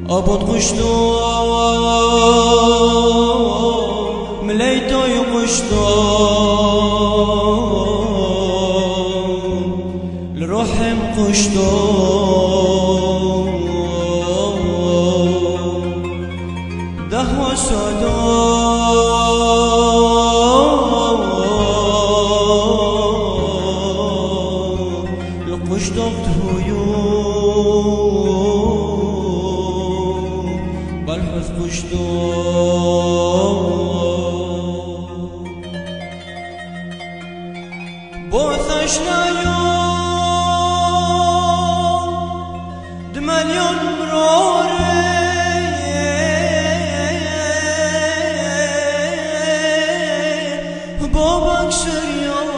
أبط قشتو مليتو يقشتو لروحم قشتو دهو سودو لقشتو بتهيو بالحث قشتو بوثشنا يوم دمليون مروري بابك سريان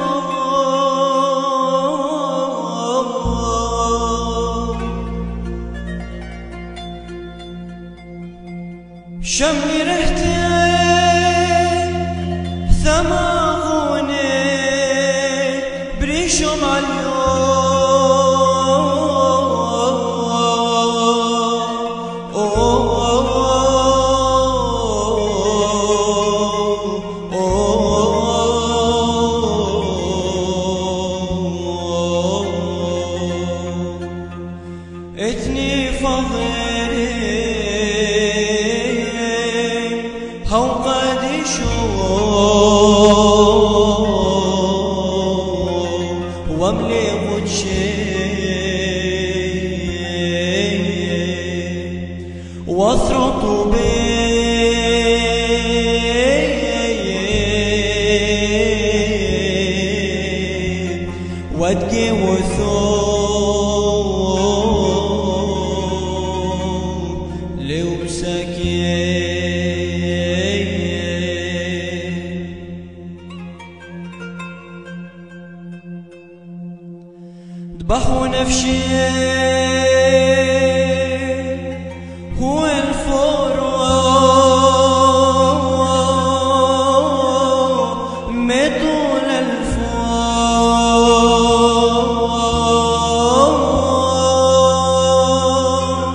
شمي ريحتي ثماغوني بريشو ماليون اتني فضيري هو قد يشوف واملي وجهي واثرط بي وادقي وثوم لوبسكي ذبحوا نفسي هو الفروع مطول الفوق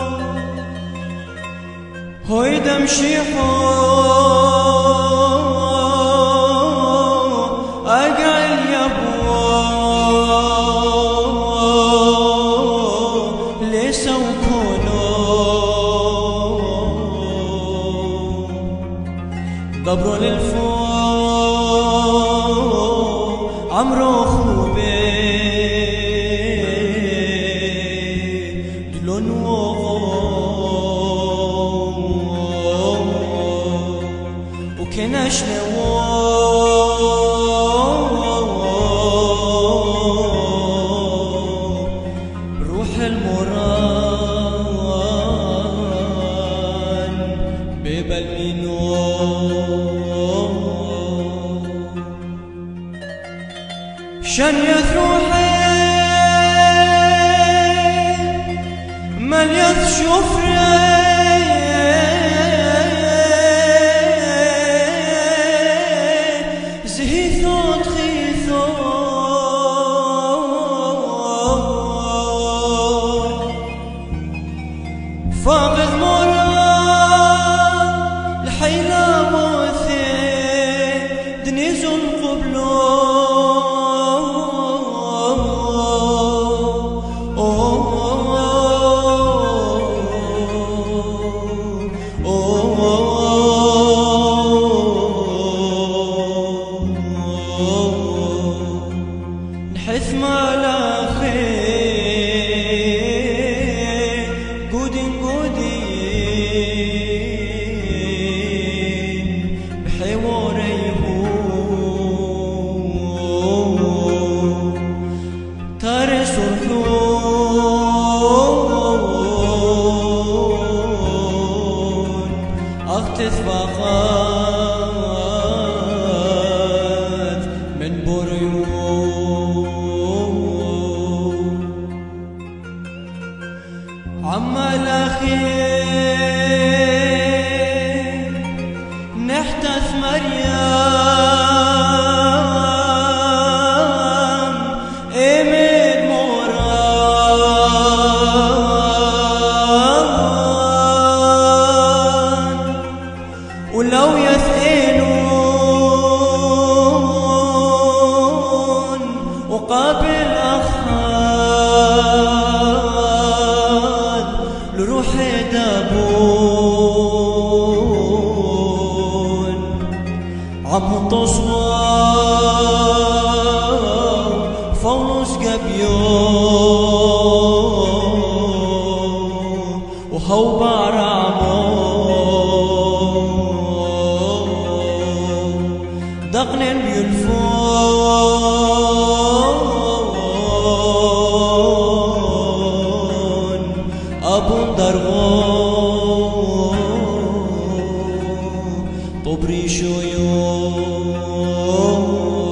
هوي دمشي أقعد يبو ضبروا للفوق عمرو خوبي دلون وكناش روح الموران ببلمينو شن يثروحي من يثشفري زهيثو تخيثو فاقد مرا الحيلة موثي دنيزو القبلو نحث مالا خير قودين قودين بحواريهو تارس الحون اغتث باقات من بريون عما الاخير نحتث مريم امد مرام لروحي دابون عم تصوى فولوس قبيون وهو بعرامون دقنين بيلفون أبون درغون طبري شيون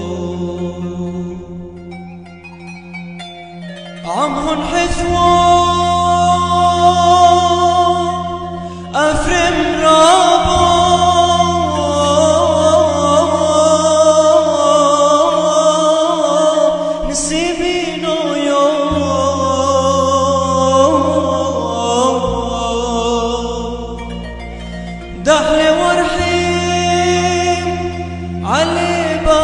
عمهن حثوان أفرم رابون نسيبين دحلي ورحيم علي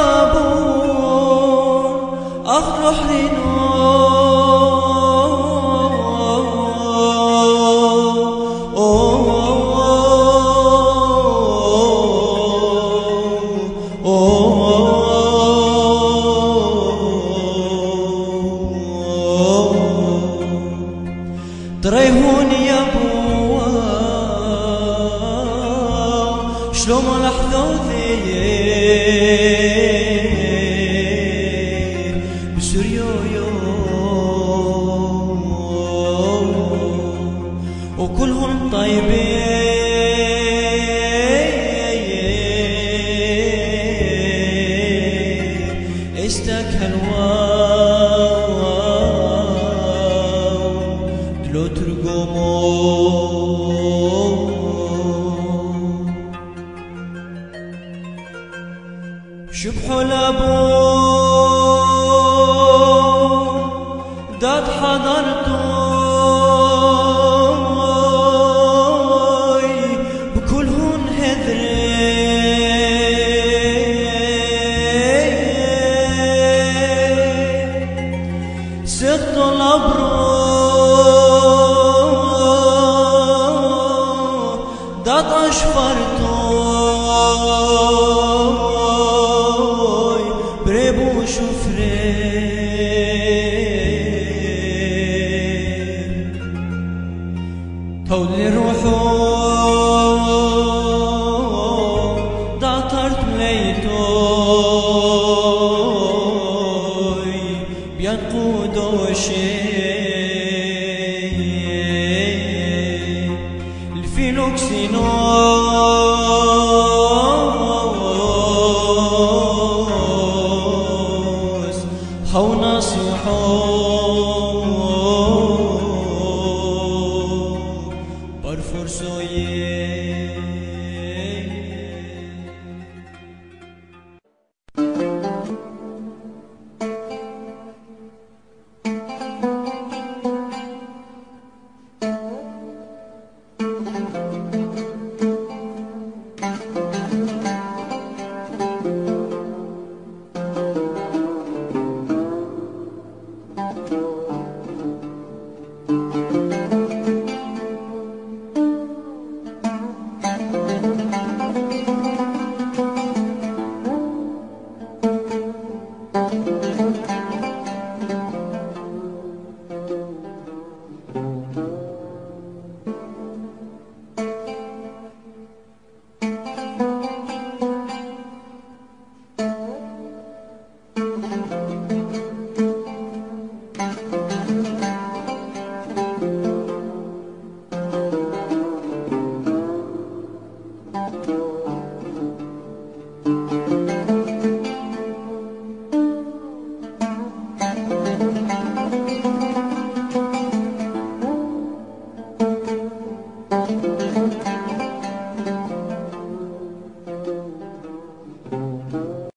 بابون أخلو حرينون تريهوني يا بوا شلون لحظة وذيب بسوريو وكلهم طيبين استكهلوا دلو ترقموا شبحوا لابون داد حضرتوي بكلهن هذرين سقطوا الأبرو داد أشفرتوي بريبو شفرين تولي روحو دعترت مليتوي بينقودو شيء الفيلوكسينو